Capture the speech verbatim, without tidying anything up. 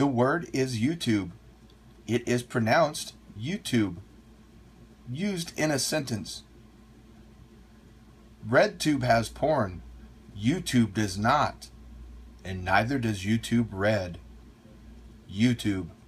The word is YouTube. It is pronounced YouTube. Used in a sentence. RedTube has porn. YouTube does not. And neither does YouTube Red. YouTube.